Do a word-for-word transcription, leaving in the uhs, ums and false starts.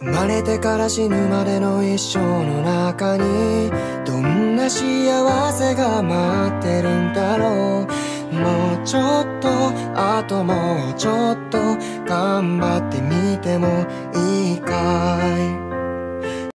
生まれてから死ぬまでの一生の中にどんな幸せが待ってるんだろう。もうちょっと、あともうちょっと頑張ってみてもいいかい。